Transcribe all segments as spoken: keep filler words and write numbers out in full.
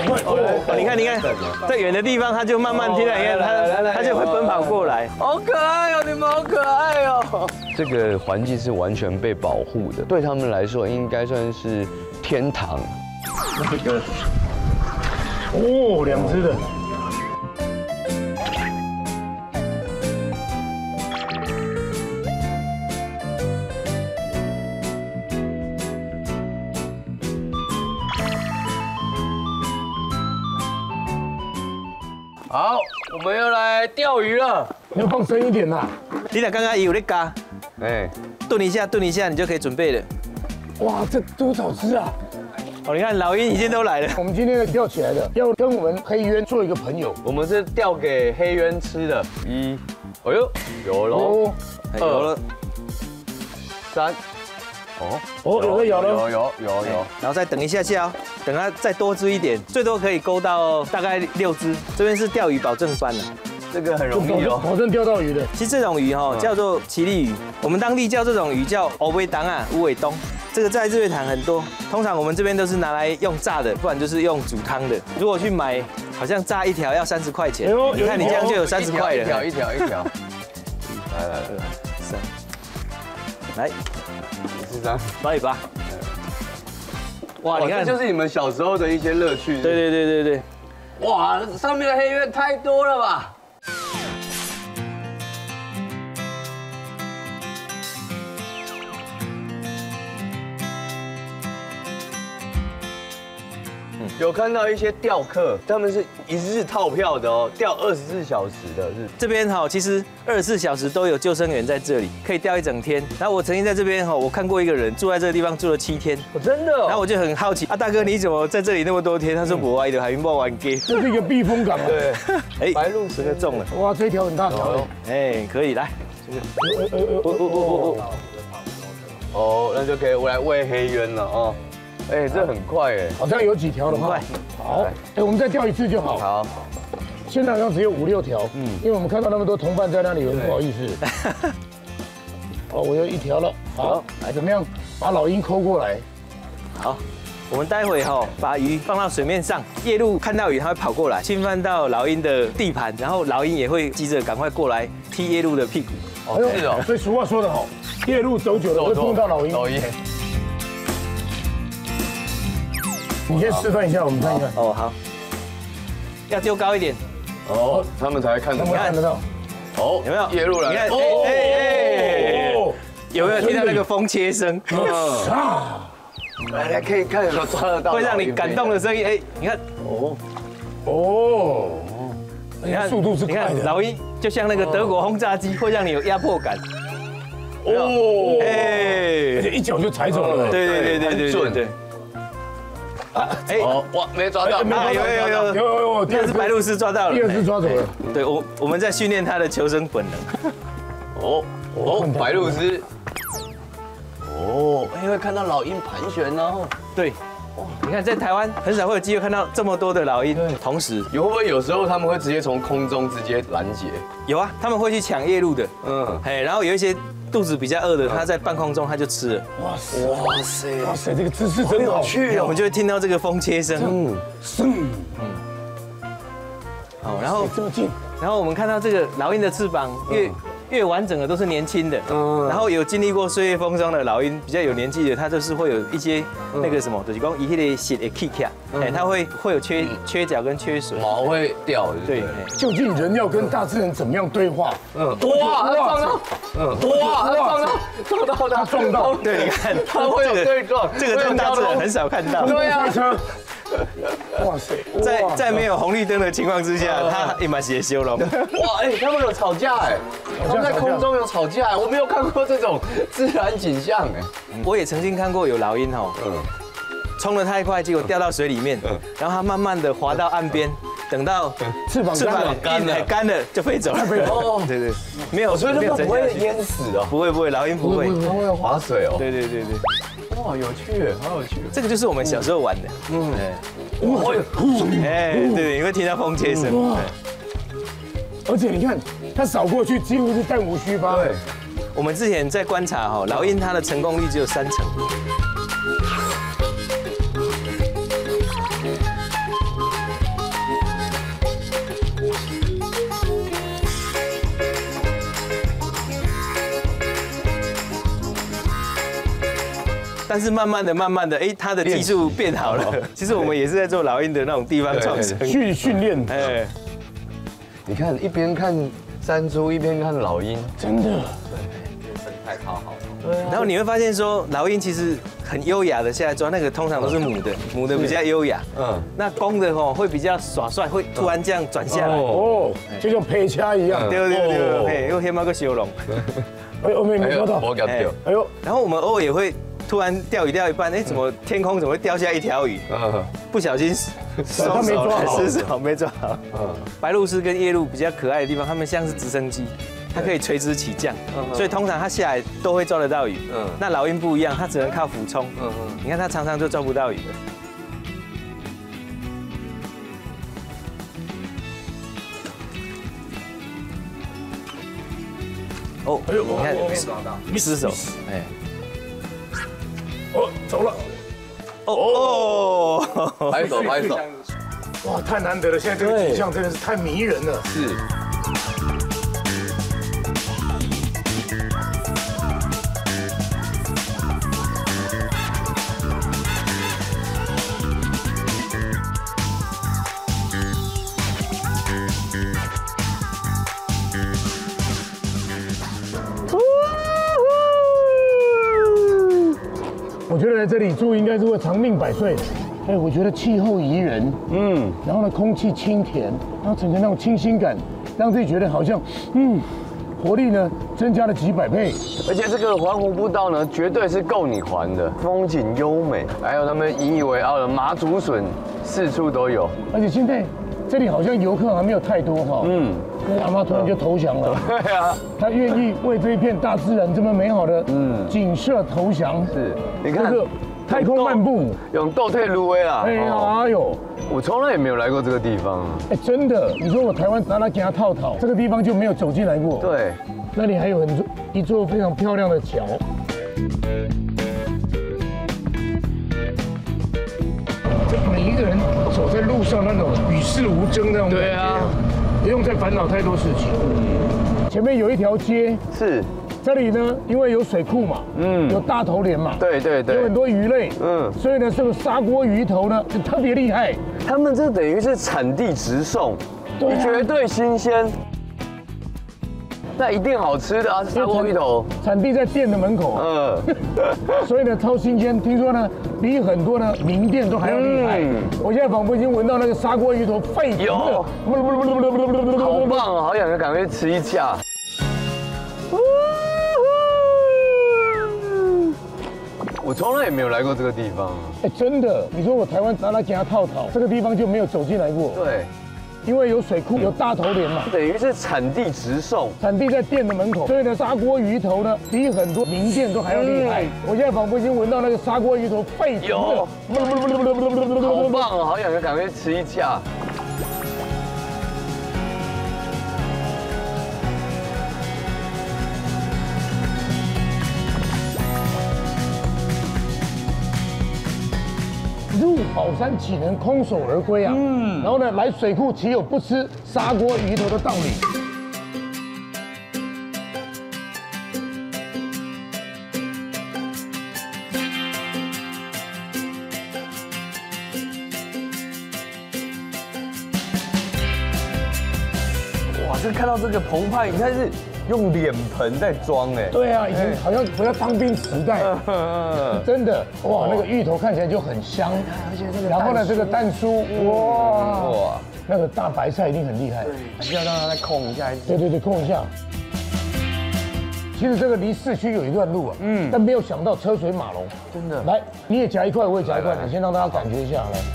哦，你看，你看，在远的地方，它就慢慢听到，你看它，它就会奔跑过来。 好可爱哦，你们好可爱哦。 这个环境是完全被保护的，对他们来说应该算是天堂。 这个，哦，两只的。 好，我们又来钓鱼了。 你要放深一点呐。 你俩刚刚有在嘎， 哎， 炖一下，炖一下，你就可以准备了。 哇，这多少只啊！ 哦，你看老鹰已经都来了。 我们今天钓起来的，要跟我们黑鸢做一个朋友。 我们是钓给黑鸢吃的。一，哎呦，有喽。 有了。 三。 哦，哦，有的有了， 有有有有。 然后再等一下下哦，等它再多只一点，最多可以勾到大概六只。这边是钓鱼保证班的。 这个很容易哦， 保证钓到鱼的。 其实这种鱼哈叫做奇力鱼，我们当地叫这种鱼叫欧尾当啊、乌尾冬。这个在日月潭很多，通常我们这边都是拿来用炸的，不然就是用煮汤的。如果去买，好像炸一条要三十块钱。你看你这样就有三十块了。 一条一条一条。来来来， 三，来， 十三， 八一八。哇，你看， 这就是你们小时候的一些乐趣。 对对对对对。 哇，上面的黑鸢太多了吧！ 有看到一些钓客，他们是一日套票的哦，钓二十四小时的日。 这边哈，其实二十四小时都有救生员在这里，可以钓一整天。然后我曾经在这边哈，我看过一个人住在这个地方住了七天， 哦，真的。 然后我就很好奇啊，大哥你怎么在这里那么多天？他说我爱的海云不玩 gay， 这是一个避风港啊。 对， 哎， 白鹭这个中了。 哇，这条很大条哎，可以来，这个，哦哦哦哦哦， 哦，那就可以我来喂黑鸢了哦。 哎，这很快哎， 好像有几条的话，好，哎，我们再钓一次就好。 好， 现在好像只有五六条，嗯，因为我们看到那么多同伴在那里，很不好意思。哦，我有一条了，好，来怎么样？把老鹰抠过来。 好，我们待会哈把鱼放到水面上，夜鹭看到鱼它会跑过来，侵犯到老鹰的地盘，然后老鹰也会急着赶快过来踢夜鹭的屁股。 哦，是哦， 所以俗话说得好，夜路走久了会碰到老鹰。 老鹰。 你先示范一下，我们看一看。 哦，好，要丢高一点。 哦，他们才会看得到。 看得到。 哦， 有没有？ 夜鹭来。 你看，哎哎哎，有没有听到那个风切声？ 啊！ 来来，可以看有没有抓得到？ 会让你感动的声音。哎，你看， 哦哦， 你看速度是快的。 老鹰就像那个德国轰炸机，会让你有压迫感。 哦， 哎， 而且一脚就踩走了。 对对对对对对。 哎，哦，哇，没抓到， 啊，有有有有有有， 第二只白鹭鸶抓到了， 第二只抓走了。 对我我们在训练它的求生本能。 哦哦，白鹭鸶。哦，因为看到老鹰盘旋哦。 对，你看在台湾很少会有机会看到这么多的老鹰同时。 有会不会有时候他们会直接从空中直接拦截？ 有啊，他们会去抢夜鹭的。 嗯， 哎，然后有一些。 肚子比较饿的，它在半空中它就吃了。 哇塞！哇塞！哇塞！这个姿势真有趣哦。我们就会听到这个风切声。嗯嗯嗯。好，然后这么近， 然后我们看到这个老鹰的翅膀越越完整的都是年轻的。嗯。然后有经历过岁月风霜的老鹰，比较有年纪的，它就是会有一些那个什么，就是讲一些血的气卡，哎，它会会有缺缺角跟缺水， 毛会掉。 对。 究竟人要跟大自然怎么样对话？ 嗯。哇！撞到。 嗯，哇，撞到，撞到他， 撞到， 对，你看， 他会有对撞， 这个在大自然很少看到。 对啊， 哇塞， 在在没有红绿灯的情况之下，他也蛮协修了。 哇，哎，他们有吵架哎，他们在空中有吵架，我没有看过这种自然景象哎。 我也曾经看过有老鹰哦，嗯，冲得太快，结果掉到水里面，然后它慢慢的滑到岸边。 等到翅膀干了，干了就飞走了。哦，对对，没有， 所以它不会淹死哦。 不会不会，老鹰不会， 它会划水哦。 对对对对。 哇，有趣，好有趣。 这个就是我们小时候玩的。嗯。 哇， 哎，对对，你会听到风切声。 而且你看，它扫过去几乎是弹无虚发。 对。 我们之前在观察哈，老鹰它的成功率只有三成。 但是慢慢的、慢慢的，哎，他的技术变好了。其实我们也是在做老鹰的那种地方创生训训练。 哎， 你看一边看山猪，一边看老鹰， 真的。 生态超好。 然后你会发现说，老鹰其实很优雅的下来抓，那个通常都是母的，母的比较优雅。嗯，那公的吼会比较耍帅，会突然这样转下来。 哦，就像配掐一样。 对对对，嘿，又黑猫个修容。 哎，我没没抓到。 我给掉。 哎呦， 然后我们偶尔也会突然钓鱼钓一半，哎，怎么天空怎么会掉下一条鱼？嗯，不小心他没抓好， 失手没抓好。嗯，白鹭鸶跟夜鹭比较可爱的地方，它们像是直升机。它可以垂直起降，所以通常它下来都会抓得到鱼。嗯，那老鹰不一样，它只能靠俯冲。嗯嗯，你看它常常就抓不到鱼的。哦，哎呦，你看抓到，失手，哎， 哦，走了。 哦哦， 拍手拍手。 哇，太难得了！现在这个景象真的是太迷人了。 是。 我觉得来这里住应该是会长命百岁。哎，我觉得气候宜人，嗯，然后呢，空气清甜，然后整个那种清新感，让自己觉得好像，嗯，活力呢增加了几百倍。 而且这个环湖步道呢，绝对是够你环的，风景优美，还有他们引以为傲的麻竹笋，四处都有。 而且现在这里好像游客还没有太多哈，嗯，那阿妈突然就投降了， 对啊， 她愿意为这一片大自然这么美好的嗯景色投降。 是，你看这个太空漫步， 用倒退芦苇啦。 哎呀，哎呦， 我从来也没有来过这个地方。 哎，真的，你说我台湾拿来给他套套，这个地方就没有走进来过。 对， 那里还有很多一座非常漂亮的桥。这每一个人走在路上那种与世无争那种感觉，对啊，不用再烦恼太多事情。前面有一条街， 是。 这里呢，因为有水库嘛，嗯，有大头鲢嘛， 对对对， 有很多鱼类，嗯，所以呢，这个砂锅鱼头呢就特别厉害。 他们这等于是产地直送，对啊，绝对新鲜，那一定好吃的啊！砂锅鱼头， 产地在店的门口，嗯，所以呢超新鲜，听说呢比很多的名店都还要厉害。我现在仿佛已经闻到那个砂锅鱼头沸腾的， 好棒啊！好想赶快吃一下。我从来也没有来过这个地方。 哎，真的，你说我台湾拿来给他套套，这个地方就没有走进来过。 对， 因为有水库，有大头鲢嘛， 等于是产地直送， 产地在店的门口，所以呢，砂锅鱼头呢比很多名店都还要厉害。我现在仿佛已经闻到那个砂锅鱼头沸腾的， 好棒啊！好想赶快吃一下。 入宝山岂能空手而归啊？嗯，然后呢，来水库岂有不吃砂锅鱼头的道理？ 哇，这看到这个澎湃，你看是用脸盆在装哎。 对啊，以前好像回到当兵时代，真的哇，那个芋头看起来就很香，而且这个，然后呢，这个蛋酥，哇哇，那个大白菜一定很厉害， 还是要让它再控一下。 对对对，控一下。其实这个离市区有一段路啊，嗯，但没有想到车水马龙， 真的。 来，你也夹一块，我也夹一块，你先让大家感觉一下来。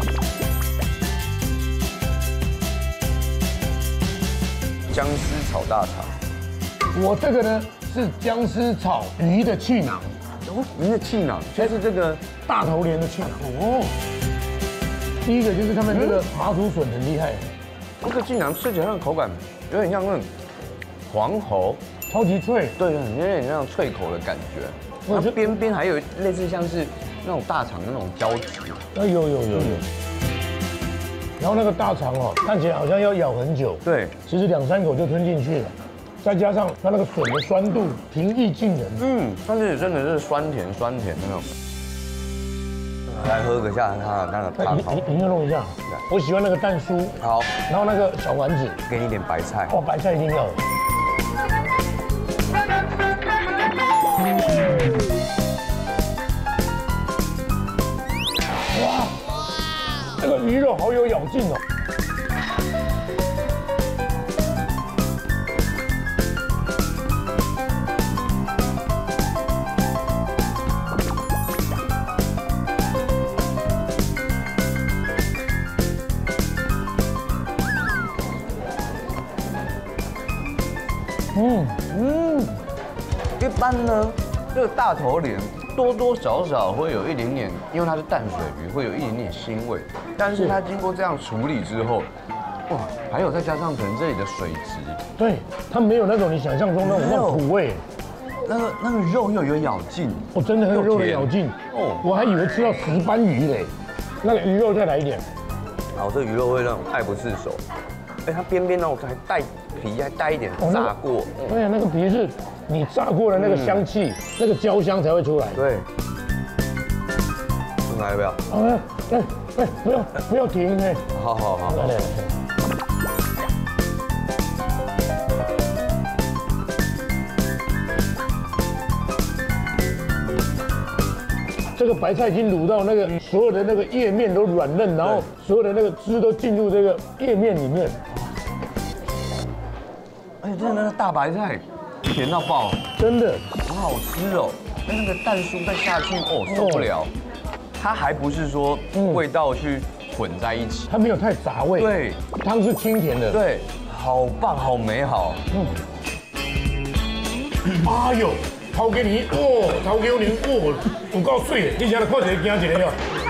姜丝炒大肠。 我这个呢是姜丝炒鱼的气囊， 哦，鱼的气囊，就是这个大头鲢的气囊。哦，第一个就是他们这个麻竹笋很厉害， 这个气囊吃起来的口感有点像那种黄喉， 超级脆， 对，有点像脆口的感觉。它边边还有类似像是那种大肠的那种胶质。 哎，有有有有。然后那个大肠哦，看起来好像要咬很久， 对， 其实两三口就吞进去了。再加上它那个笋的酸度平易近人， 嗯，但是真的是酸甜酸甜那种。 来喝个下它那个汤好你。你你弄一下，我喜欢那个蛋酥， 好， 然后那个小丸子， 给你点白菜。 哦，白菜一定要有。哇，这个鱼肉好有咬劲哦。嗯嗯，一般呢，这个大头鲢多多少少会有一点点，因为它是淡水鱼，会有一点点腥味。但是它经过这样处理之后，哇，还有再加上可能这里的水质， 对，它没有那种你想象中那种那种苦味， 那个那个肉又有咬劲， 我真的很有肉的咬劲哦。 我还以为吃到石斑鱼嘞，那个鱼肉再来一点。 然后这鱼肉会让我爱不释手。哎，它边边呢，我还带皮，还带一点炸过。 对呀，那个皮是你炸过的那个香气，那个焦香才会出来。 对。重来要不要？ 哎哎哎，不要不要停哎！ 好好好。 来来来。这个白菜已经卤到那个所有的那个叶面都软嫩，然后所有的那个汁都进入这个叶面里面。 而且真的那个大白菜甜到爆， 真的好好吃哦。那个蛋酥再下去，哦受不了。它还不是说味道去混在一起， 它没有太杂味。 对， 汤是清甜的。 对，好棒，好美好。 嗯。哎呦！头家年哦，头家年哦，有够水的，你先来看一个，惊一个哟。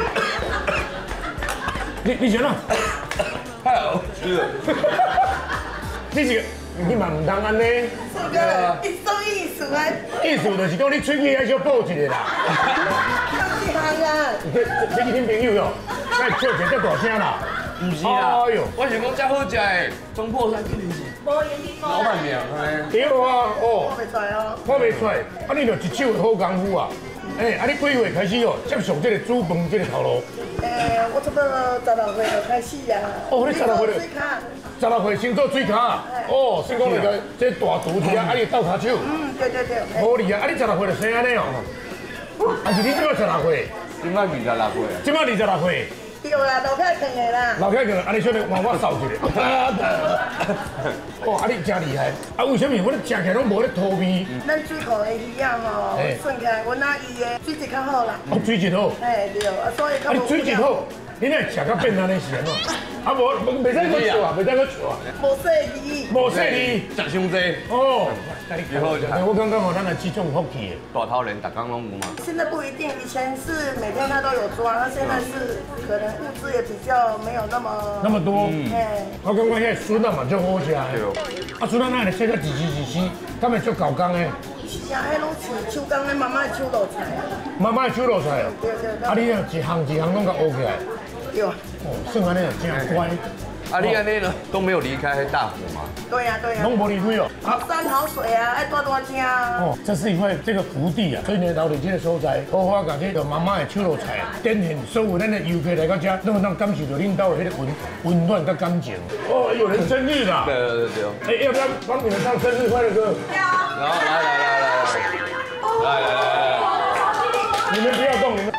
你你先啦， 太好吃了。 你是你嘛唔通安尼。 是个一种意思啊。 意思就是讲你喙齿还小补一下啦。 一行啊。 这这几天朋友哟，该笑一个大声啦。 唔是啦， 哎呦， 我想讲真好食的，中破山肯定是无言的老板娘哎。 对啊，哦。 看袂出来哦。 看袂出来，啊你就一手的好功夫啊！哎，啊你几月开始哦接上这个煮饭这个头路？ 诶，我差不多十六岁就开始啊。 哦，你十六岁就。 水卡。 十六岁先做水卡，哦，先讲那个这大厨子啊，啊你斗骹手。 嗯，对对对。 好厉害，啊你十六岁就生安尼哦？还是你今麦十六岁？ 今麦二十六岁啊。 今麦二十六岁。 对啦，老太疼的啦。 老太疼，啊你小弟换我扫一个。哦，啊你真厉害，啊为什么我咧食起来拢无咧土味？ 咱水库的鱼啊吼，算起来阮阿姨的水质较好啦。 哦，水质好。 哎对，啊所以较啊你水质好，你那食到变安尼是安怎？啊无，袂使搁笑啊，袂使搁笑啊。 无细鱼。 无细腻， 食伤济。 哦， 以后就我刚刚好，咱来这种福气的。 大头鲢，逐工拢有嘛。 现在不一定，以前是每天他都有抓，那现在是可能物资也比较没有那么那么多。 哎， 我感觉遐笋啊嘛足好食的。啊笋啊，那会切到一丝一丝，敢会足够工的。 是啊，迄拢是手工的妈妈的手路菜啊。 妈妈的手路菜哦。 对对对。 啊，你啊一项一项拢甲学起来。 对。 哦，算安尼啊，真乖。 啊，你安尼呢都没有离开大湖嘛？ 对呀对呀。 拢无离开哦。 好山好水啊，爱多多吃啊。 哦，这是一块这个福地啊，所以呢，老李这个所在，好好甲这个妈妈的手路菜展现所有咱的游客来到这，拢能感受到领导的迄个温温暖跟感情。哦，有人生日啦！ 对对对。 哎，要不要帮你们唱生日快乐歌？ 然后来来来来来，来来来来， 你们不要动，你们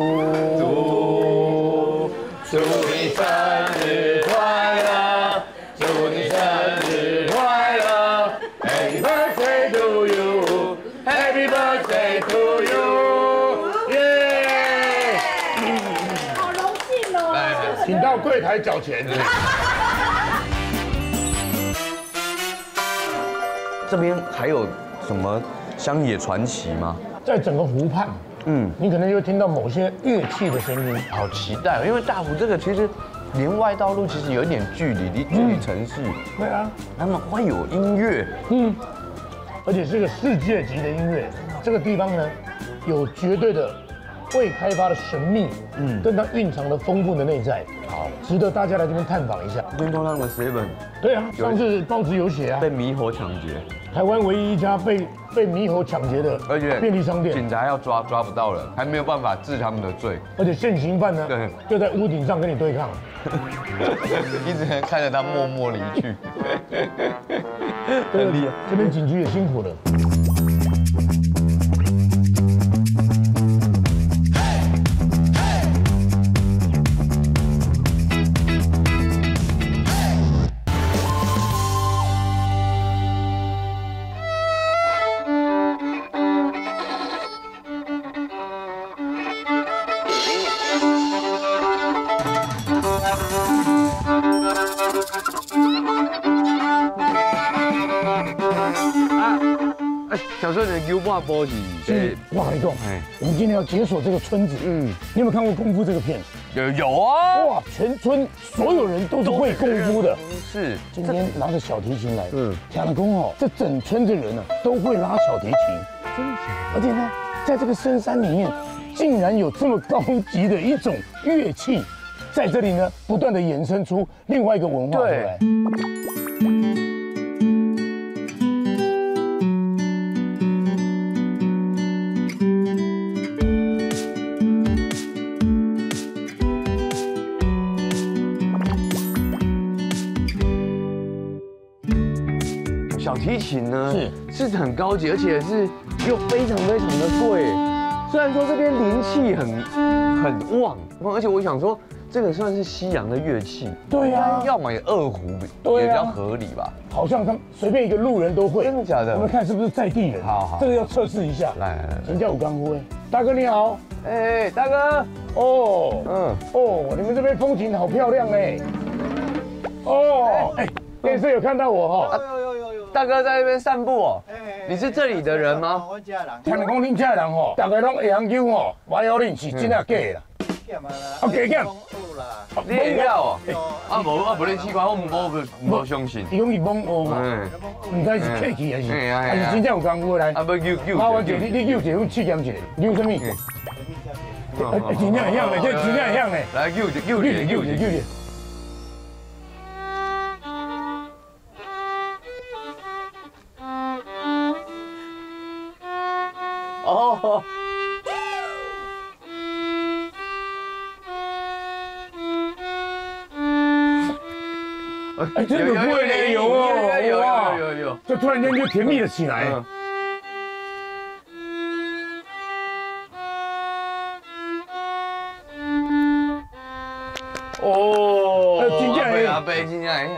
祝祝你生日快乐，祝你生日快乐 ，Happy birthday to you，Happy birthday to you， 耶！ 好荣幸哦。 来， 请到柜台缴钱。 这边还有什么乡野传奇吗？ 在整个湖畔，嗯，你可能就会听到某些乐器的声音。 好期待哦，因为大湖这个其实连外道路其实有一点距离，离距离城市。 对啊， 他们会有音乐， 嗯，而且是个世界级的音乐。这个地方呢，有绝对的未开发的神秘，嗯，跟它蕴藏的丰富的内在，好，值得大家来这边探访一下。 军工厂的 seven 对啊，上次报纸有写啊， 被猕猴抢劫， 台湾唯一一家被被猕猴抢劫的而且便利商店， 警察要抓抓不到人，还没有办法治他们的罪， 而且现行犯呢， 对， 就在屋顶上跟你对抗， 一直看着他默默离去， 很厉害。这边警局也辛苦了。 小时候的牛霸波是， 是我跟你讲，我们今天要解锁这个村子。嗯，你有没有看过《功夫》这个片？ 有有啊！ 哇，全村所有人都是会功夫的。 是， 今天拿着小提琴来，嗯，讲了功哦，这整村的人呢都会拉小提琴，真的假的？而且呢，在这个深山里面，竟然有这么高级的一种乐器，在这里呢不断的衍生出另外一个文化出来。 小提琴呢是是很高级，而且是又非常非常的贵。虽然说这边灵气很很旺，而且我想说这个算是西洋的乐器， 对呀， 要么也二胡也比较合理吧。 好像他们随便一个路人都会， 真的假的？ 我们看是不是在地人？ 好好， 这个要测试一下。 来来来， 请叫武刚夫哎，大哥你好。 哎，大哥， 哦， 嗯， 哦，你们这边风景好漂亮哎。哦，哎，电视有看到我哈？ 有有有有。 大哥在那边散步哦。你是这里的人吗？ 我家人。 听你讲恁家人吼，大家拢会晓叫吼，我晓恁是真啊假啦？ 假嘛啦。 啊假假。 有啦。 你会晓哦？啊无啊无你试看，我唔无无相信。 伊讲是蒙学嘛，唔知是客气还是还是真正有功夫来。 啊，要救救。 啊，我叫你你叫一个试验一下，你有啥物？真正会晓嘞，这真正会晓嘞。 来救一救一救一救一。哦。 哎，真的会嘞，有哦， 有有有有， 就突然间就甜蜜了起来。哦，真正会， 阿伯真正会。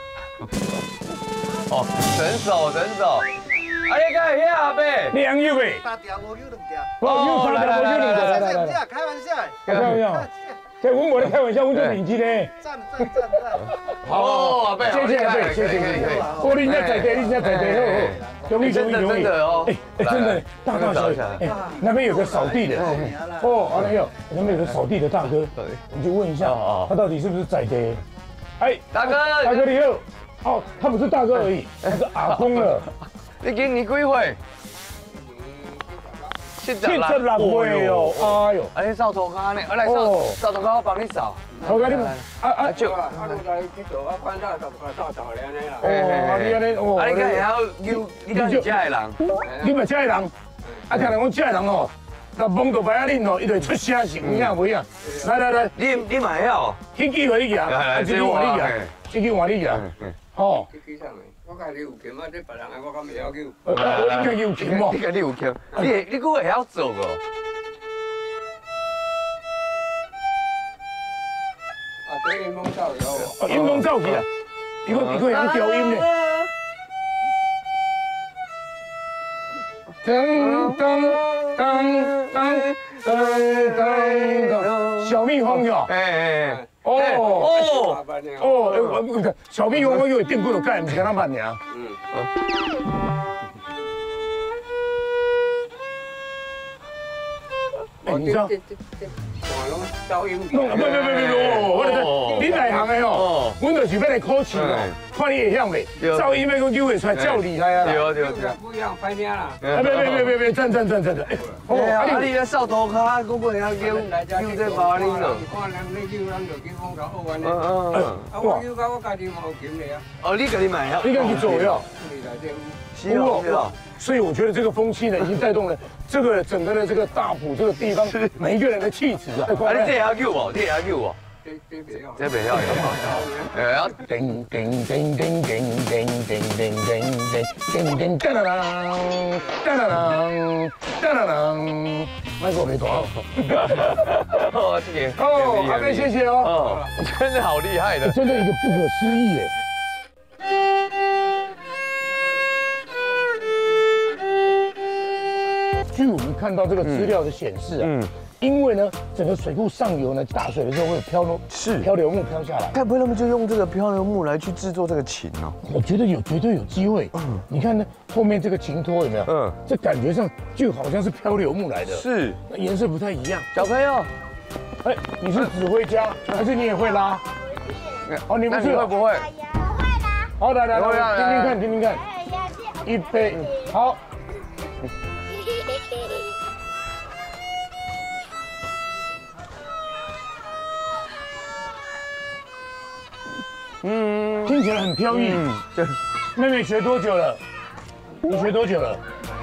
哦，神手神手。啊，你敢会晓阿伯？ 你会晓未？ 三条无有两条。 哦，三条无有两条，来来来， 开玩笑。 开玩笑。这我无咧开玩笑，我做认真咧。 赞赞赞赞。 好，阿伯，谢谢阿伯，谢谢谢谢。哦，你在在地，你在在地，好好。容易容易容易。真的哦。哎哎，真的，大大小小。哎，那边有个扫地的。哦，阿没有，那边有个扫地的大哥，你就问一下，他到底是不是在地？哎， 大哥， 大哥你好。哦，他不是大哥而已，他是阿公了。 你今年几岁？七十六岁哦，哎呦！ 哎，扫涂骹呢？来扫扫涂骹，我帮你扫。 好，你啊啊就。 啊，我来去做啊，管到扫扫扫了呢啦。 哦，你安尼哦。 啊，你敢会晓扭？你敢是家的人？ 你嘛家的人？啊，听人讲家的人哦，那蒙到白啊恁哦，伊就出声是有影袂啊？来来来， 你你嘛会晓？ 迄句话你讲，啊，这句话你讲，这句话你讲，哦。 我家己有琴啊，这别人我敢袂晓叫。 我应该有琴哦。 你家己有琴，你你佫会晓做个？ 啊，这音风照有。 哦，音风照起啊，伊个伊个会晓调音的。噔噔噔噔噔噔，小蜜蜂哟。哎哎。哦哦哦！小蜜蜂我以为电棍就改，唔是咁样办呀。嗯。哎，你知道？弄不不不不不，我哋你内行的哦，我就是要来考试哦。 看你也像呗，噪音那个就会出来叫厉害啊！ 对啊对啊对啊！ 不一样，拍听啦。 哎，别别别别别，站站站站站！ 哦，啊你咧扫涂骹，嗰个人叫叫这巴哩咯。 看人咧叫，咱就叫讲到好玩嗯咧。 嗯嗯。 啊，我叫到我家己嘛有琴咧啊。 哦，你家己买啊？ 你敢去左右？ 是哦是哦。 所以我觉得这个风气呢，已经带动了这个整个的这个大埔这个地方每一个人的气质啊！ 啊，你这也叫我，这也叫我。 这这袂晓。 这袂晓。哎呀， 叮叮叮叮叮叮叮叮叮叮叮叮当当当当当当当，麦克没多。 哦，这个。 哦，阿妹谢谢哦。 哦，真的好厉害的， 真的一个不可思议耶。据我们看到这个资料的显示啊，嗯，因为呢，整个水库上游呢，大水的时候会有漂流， 是漂流木飘下来。 该不会他们就用这个漂流木来去制作这个琴呢？ 我觉得有绝对有机会。嗯，你看呢，后面这个琴托有没有？嗯，这感觉上就好像是漂流木来的。 是， 那颜色不太一样。 小朋友， 哎，你是指挥家还是你也会拉？哦，你不是会不会？ 好，来来来，听听看，听听看。预备，好。嗯，听起来很飘逸。嗯，对。妹妹学多久了？你学多久了？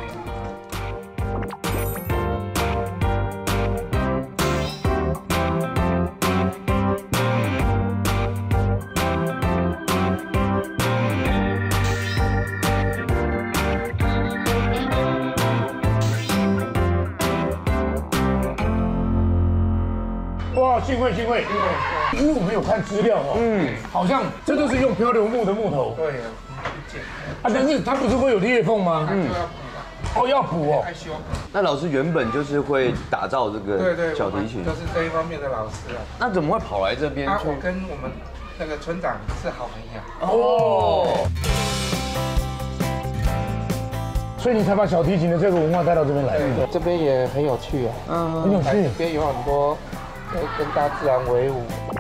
哇，幸会幸会幸会，因为我们有看资料哦，嗯，好像这都是用漂流木的木头。对呀，啊，但是它不是会有裂缝吗？嗯，哦，要补哦。 那老师原本就是会打造这个对对小提琴， 就是这一方面的老师啊。 那怎么会跑来这边啊， 去？ 我跟我们那个村长是好朋友。 哦。 所以你才把小提琴的这个文化带到这边来。 这边也很有趣啊， 嗯，很有趣。 这边有很多跟大自然为伍。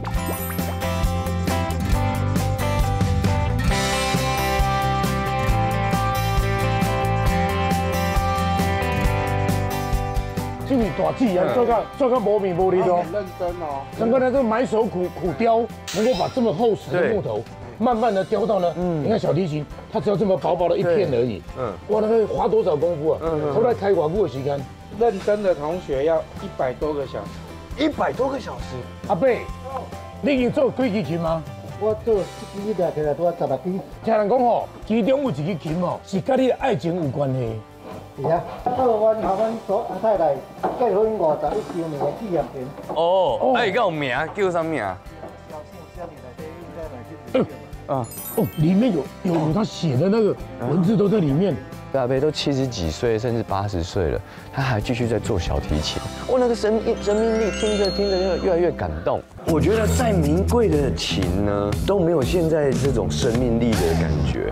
就你大技啊，做个做个无面无力哦， 很认真哦。 整个呢，这个埋手苦苦雕，能够把这么厚实的木头，慢慢的雕到呢，嗯，你看小提琴，它只要这么薄薄的一片而已，嗯，哇，那个花多少功夫啊？嗯，后来开寡妇的时间， 认真的同学要一百多个小时， 一百多个小时。 阿伯，你已经做几支琴吗？ 我做一个起来多十六支。 听人讲吼，其中有一支琴吼，是跟你的爱情有关系。 是啊，做阮和阮所阿太太结婚五十一周年的纪念品。 哦，哎，有名叫啥名？ 啊哦，里面有有有他写的那个文字都在里面。 阿伯都七十几岁，甚至八十岁了，他还继续在做小提琴。哇，那个生命生命力，听着听着就越来越感动。我觉得再名贵的琴呢，都没有现在这种生命力的感觉。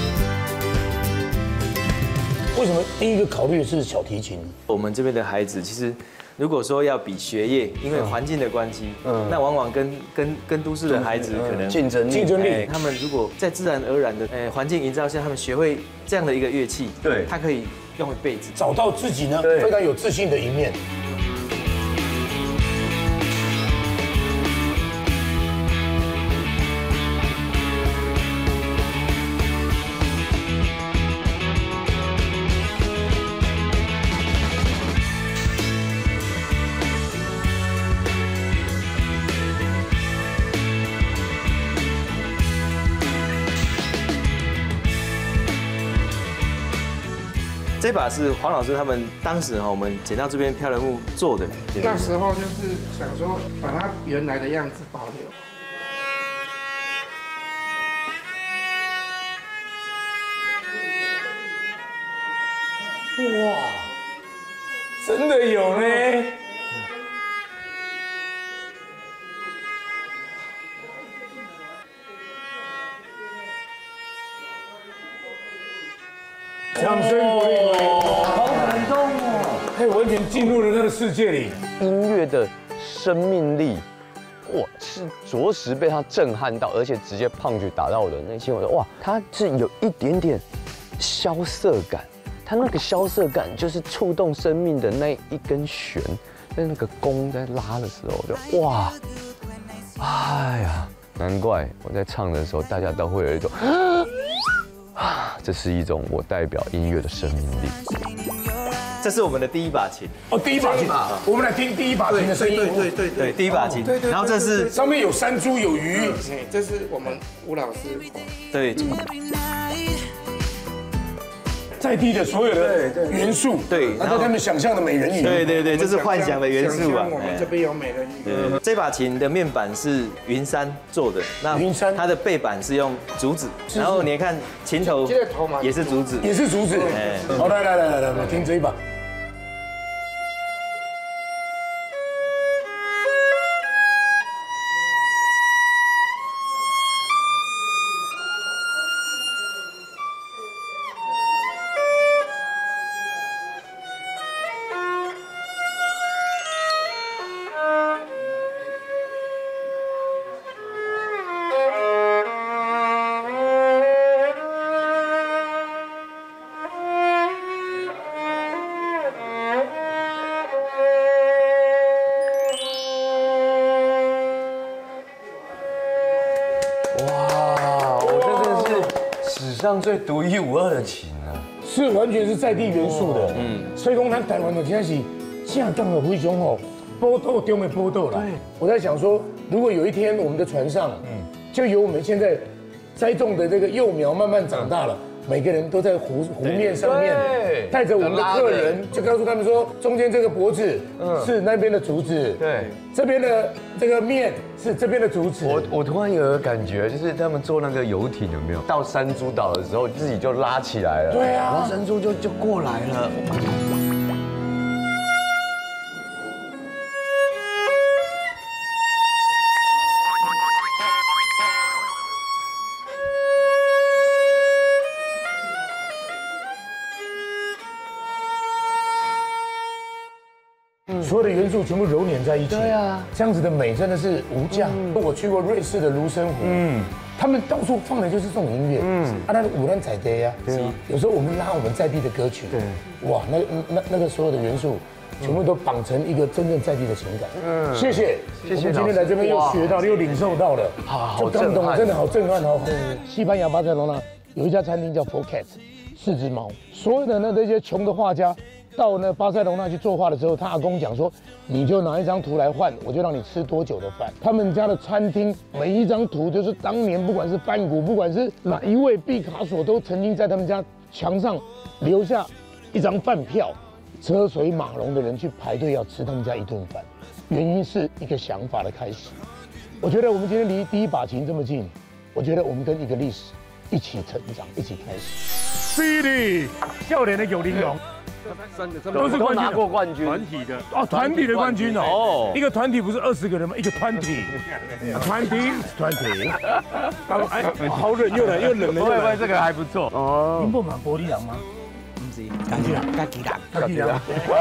为什么第一个考虑的是小提琴？ 我们这边的孩子其实。如果说要比学业，因为环境的关系，嗯，那往往跟跟跟都市的孩子可能竞争力， 竞争力， 他们如果在自然而然的呃环境营造下，他们学会这样的一个乐器， 对， 他可以用一辈子， 找到自己呢非常有自信的一面。 这把是黄老师他们当时哈，我们捡到这边漂流木做的。 那时候就是想说把它原来的样子保留。 哇，真的有呢！掌声鼓励！好感动哦！哎，完全进入了那个世界里。 音乐的生命力哇，是着实被他震撼到，而且直接胖去打到我的内心。我说哇，他是有一点点萧瑟感，他那个萧瑟感就是触动生命的那一根弦，在那个弓在拉的时候，就哇，哎呀，难怪我在唱的时候，大家都会有一种啊，这是一种我代表音乐的生命力。 这是我们的第一把琴哦，第一把琴，我们来听第一把琴的声音。 对对对，第一把琴。对对。然后这是上面有山猪有鱼， 哎，这是我们吴老师。 对。 在地的所有的元素， 对， 然后他们想象的美人鱼， 对对对，这是幻想的元素啊。 我们这边有美人鱼。 对，这把琴的面板是云杉做的，那云杉它的背板是用竹子，然后你看琴头也是竹子， 也是竹子。哎，好，来来来来来，我听这一把。 最独一无二的琴啊， 是完全是在地元素的。嗯，所以讲咱台湾的真的是正港的非常哦，波豆中的波豆啦。我在想说，如果有一天我们的船上，嗯，就有我们现在栽种的这个幼苗慢慢长大了，每个人都在湖湖面上面带着我们的客人，就告诉他们说，中间这个脖子是那边的竹子，对，这边的这个面是这边的竹子。 我我突然有个感觉，就是他们坐那个游艇有没有到山猪岛的时候，自己就拉起来了， 对啊， 然后山猪就就过来了。 所有的元素全部揉捻在一起，对啊，这样子的美真的是无价。我去过瑞士的卢森湖，嗯，他们到处放的就是这种音乐，嗯，啊，那个五兰彩蝶呀，对啊，有时候我们拉我们在地的歌曲，对，哇，那那那个所有的元素，全部都绑成一个真正在地的情感。嗯，谢谢，谢谢。我们今天来这边又学到，又领受到了，好感动，真的好震撼哦。西班牙巴塞罗那有一家餐厅叫 Four Cats， 四只猫，所有的那那些穷的画家。到那巴塞隆纳去作画的时候，他阿公讲说，你就拿一张图来换，我就让你吃多久的饭。他们家的餐厅每一张图就是当年不管是梵谷，不管是哪一位毕卡索，都曾经在他们家墙上留下一张饭票，车水马龙的人去排队要吃他们家一顿饭。原因是一个想法的开始。我觉得我们今天离第一把琴这么近，我觉得我们跟一个历史一起成长，一起开始。Billy， 笑脸的有玲珑。都是拿过冠军， 团体的哦，团体的冠军哦，一个团体不是二十个人吗？一个团体，团体，团体，哎，好冷又冷又冷了， 会不会这个还不错哦？ 您不买玻璃人吗？ 不是， 咖喱人， 咖喱人， 咖喱人。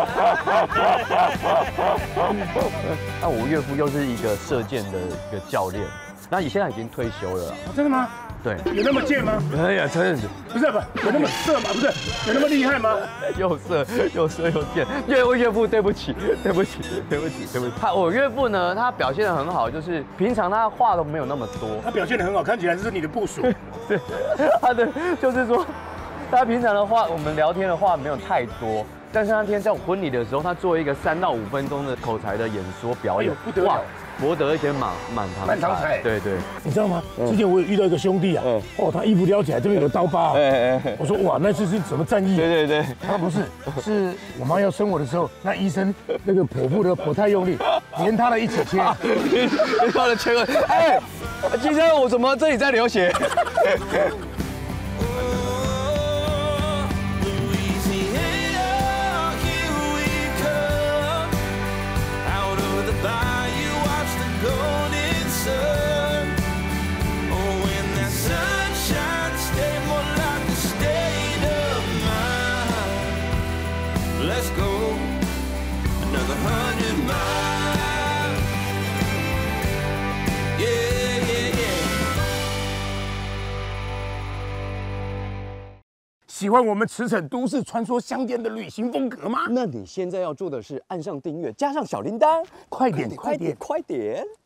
那我岳父又是一个射箭的一个教练，那你现在已经退休了， 真的吗？ 对， 有那么贱吗？ 哎呀，真的是， 不是不，有那么色吗？不是，有那么厉害吗？ 又色又色又贱，岳父岳父，对不起，对不起，对不起，对不起。他我岳父呢，他表现得很好，就是平常他话都没有那么多， 他表现得很好，看起来是你的部属。 对，他的就是说，他平常的话，我们聊天的话没有太多，但是那天在我婚礼的时候，他做一个三到五分钟的口才的演说表演， 不得了。 博得一些满满堂满堂彩， 对对， 你知道吗？之前我有遇到一个兄弟啊，哦，他衣服撩起来这边有刀疤，我说哇，那次是什么战役？ 对对对， 他不是，是我妈要生我的时候，那医生那个剖腹的剖太用力，连他的一起切， 连他的切了，哎，医生，我怎么这里在流血？ 喜欢我们驰骋都市传说乡间的旅行风格吗？ 那你现在要做的是按上订阅，加上小铃铛， 快点， 快点，快点！